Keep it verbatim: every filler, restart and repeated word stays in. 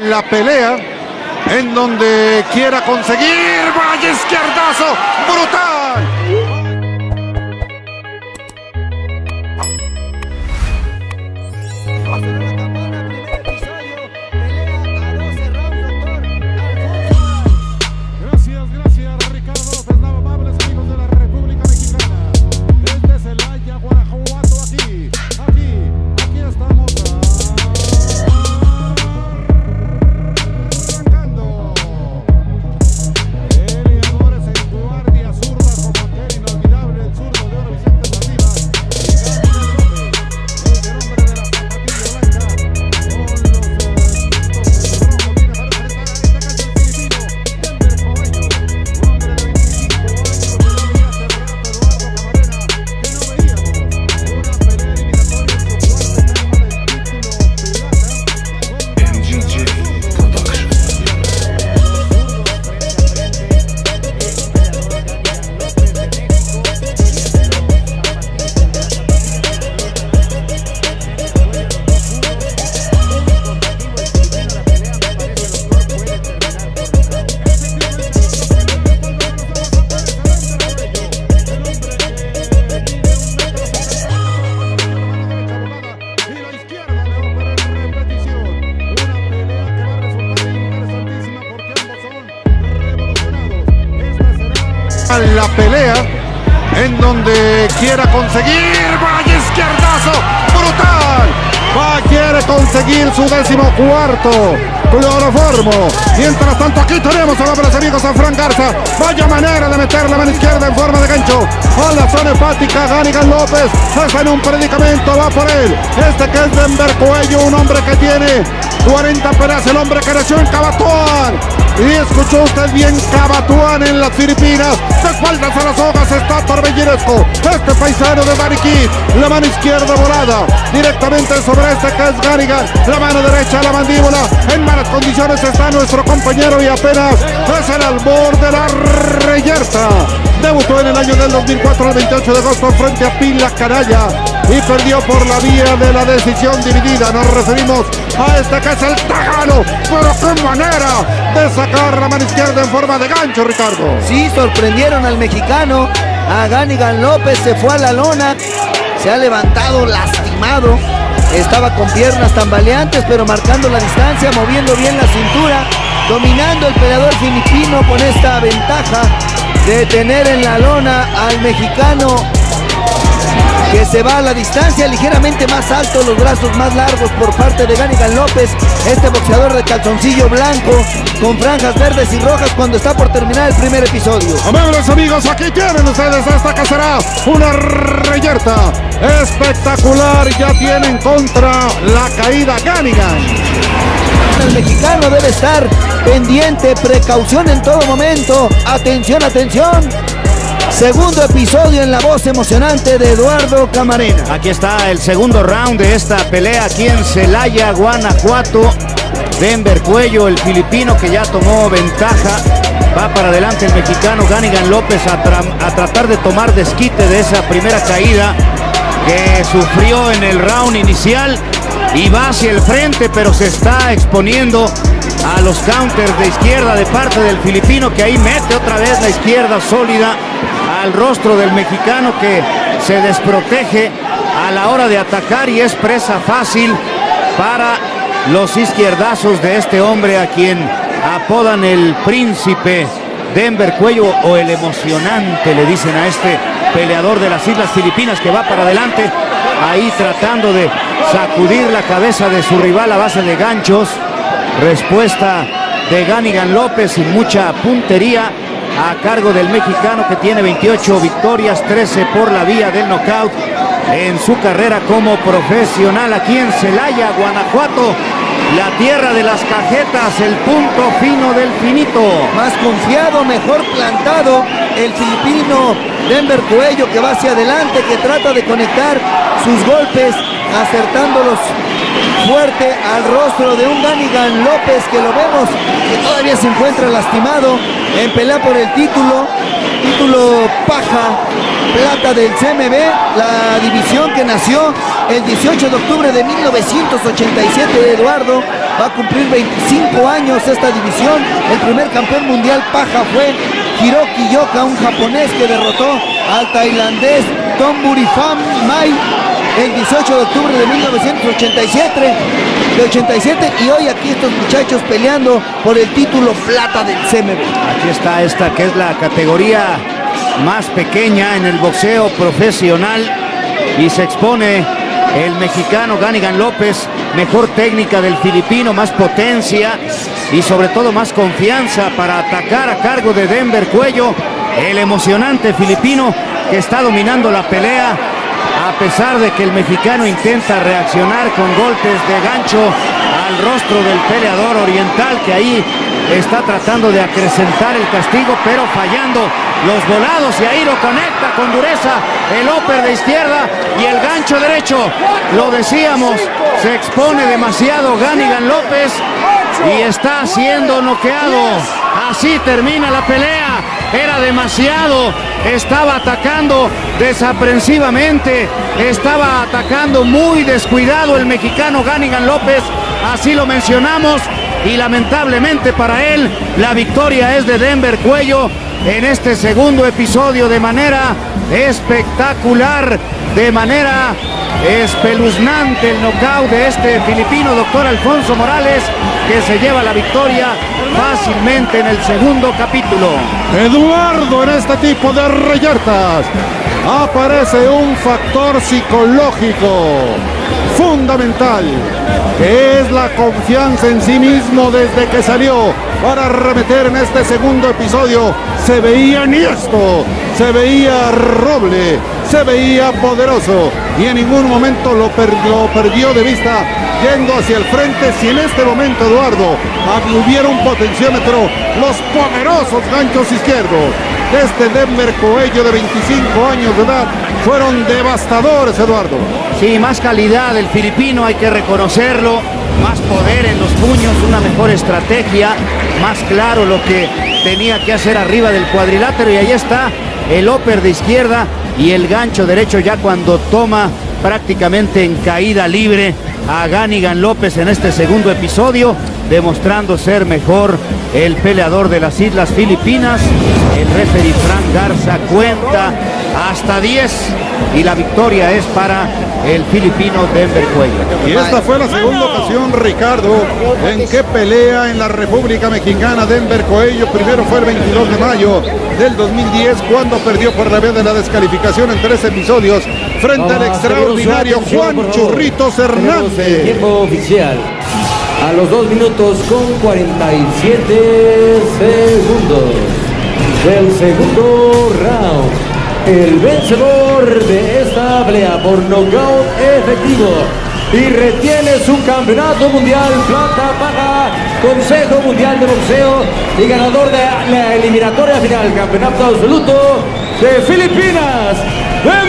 la pelea en donde quiera conseguir. ¡Vaya izquierdazo brutal! La pelea en donde quiera conseguir. ¡Vaya izquierdazo brutal! Va, quiere conseguir su décimo cuarto cloroformo. Mientras tanto, aquí tenemos a los amigos a Fran Garza. Vaya manera de meter la mano izquierda en forma de gancho a la zona hepática. Ganigan López está en un predicamento, va por él. Este que es Denver Cuello, un hombre que tiene cuarenta peleas, el hombre que nació en Cabatuán. Y escuchó usted bien, Cabatuán en las Filipinas. De espaldas a las hojas está Torbellinesco. Este paisano de Danny Kidd. La mano izquierda volada directamente sobre este que es Ganigan. La mano derecha a la mandíbula. En malas condiciones está nuestro compañero y apenas es el albor de la reyerta. Debutó en el año del dos mil cuatro, el veintiocho de agosto, frente a Pila Canalla y perdió por la vía de la decisión dividida. Nos referimos a este que es el Tagalo. Pero qué manera de sacar la mano izquierda en forma de gancho, Ricardo. Sí, sorprendieron al mexicano. A Ganigan López se fue a la lona. Se ha levantado lastimado. Estaba con piernas tambaleantes, pero marcando la distancia, moviendo bien la cintura, dominando el peleador filipino con esta ventaja de tener en la lona al mexicano, que se va a la distancia, ligeramente más alto, los brazos más largos por parte de Ganigan López, este boxeador de calzoncillo blanco con franjas verdes y rojas cuando está por terminar el primer episodio. Amables amigos, aquí tienen ustedes esta que será una reyerta espectacular. Ya tiene en contra la caída Ganigan. El mexicano debe estar pendiente, precaución en todo momento. Atención, atención. Segundo episodio en la voz emocionante de Eduardo Camarena. Aquí está el segundo round de esta pelea aquí en Celaya, Guanajuato. Denver Cuello, el filipino que ya tomó ventaja. Va para adelante el mexicano Ganigan López a, tra a tratar de tomar desquite de esa primera caída que sufrió en el round inicial. Y va hacia el frente, pero se está exponiendo a los counters de izquierda de parte del filipino, que ahí mete otra vez la izquierda sólida al rostro del mexicano, que se desprotege a la hora de atacar y es presa fácil para los izquierdazos de este hombre a quien apodan el príncipe Denver Cuello, o el emocionante le dicen a este peleador de las Islas Filipinas, que va para adelante ahí tratando de sacudir la cabeza de su rival a base de ganchos. Respuesta de Ganigan López sin mucha puntería a cargo del mexicano, que tiene veintiocho victorias, trece por la vía del knockout en su carrera como profesional aquí en Celaya, Guanajuato, la tierra de las cajetas, el punto fino del finito. Más confiado, mejor plantado el filipino Denver Cuello, que va hacia adelante, que trata de conectar sus golpes, acertándolos fuerte al rostro de un Ganigan López, que lo vemos que todavía se encuentra lastimado en pelea por el título, título paja plata del C M B, la división que nació el dieciocho de octubre de mil novecientos ochenta y siete. Eduardo, va a cumplir veinticinco años esta división. El primer campeón mundial paja fue Hiroki Yoka, un japonés que derrotó al tailandés Tomburifam Mai el dieciocho de octubre de mil novecientos ochenta y siete, de ochenta y siete, y hoy aquí estos muchachos peleando por el título plata del C M B. Aquí está esta que es la categoría más pequeña en el boxeo profesional y se expone el mexicano Ganigan López, mejor técnica del filipino, más potencia y sobre todo más confianza para atacar a cargo de Denver Cuello, el emocionante filipino que está dominando la pelea, a pesar de que el mexicano intenta reaccionar con golpes de gancho al rostro del peleador oriental, que ahí está tratando de acrecentar el castigo, pero fallando los volados, y ahí lo conecta con dureza el upper de izquierda y el gancho derecho. Lo decíamos, se expone demasiado Ganigan López y está siendo noqueado. Así termina la pelea. Era demasiado, estaba atacando desaprensivamente, estaba atacando muy descuidado el mexicano Ganigan López, así lo mencionamos, y lamentablemente para él la victoria es de Denver Cuello en este segundo episodio de manera espectacular, de manera espeluznante el knockout de este filipino, doctor Alfonso Morales, que se lleva la victoria fácilmente en el segundo capítulo. Eduardo, en este tipo de reyertas aparece un factor psicológico fundamental, que es la confianza en sí mismo desde que salió para arremeter en este segundo episodio. Se veía Niesto, se veía Roble, se veía poderoso y en ningún momento lo, per lo perdió de vista yendo hacia el frente. Si en este momento, Eduardo, hubiera un potenciómetro, los poderosos ganchos izquierdos de este Denver Cuello de veinticinco años de edad fueron devastadores, Eduardo. Sí, más calidad del filipino, hay que reconocerlo, más poder en los puños, una mejor estrategia, más claro lo que tenía que hacer arriba del cuadrilátero, y ahí está el upper de izquierda y el gancho derecho ya cuando toma prácticamente en caída libre a Ganigan López en este segundo episodio, demostrando ser mejor el peleador de las Islas Filipinas. El referee Frank Garza cuenta hasta diez y la victoria es para el filipino Denver Cuello. Y esta fue la segunda ocasión, Ricardo, en que pelea en la República Mexicana Denver Cuello. Primero fue el veintidós de mayo del dos mil diez, cuando perdió por la vía de la descalificación en tres episodios frente al extraordinario Juan Churritos Hernández. Tiempo oficial a los dos minutos con cuarenta y siete segundos del segundo round. El vencedor de esta pelea por nocaut efectivo y retiene su campeonato mundial plata paga Consejo Mundial de Boxeo y ganador de la eliminatoria final, campeonato absoluto de Filipinas,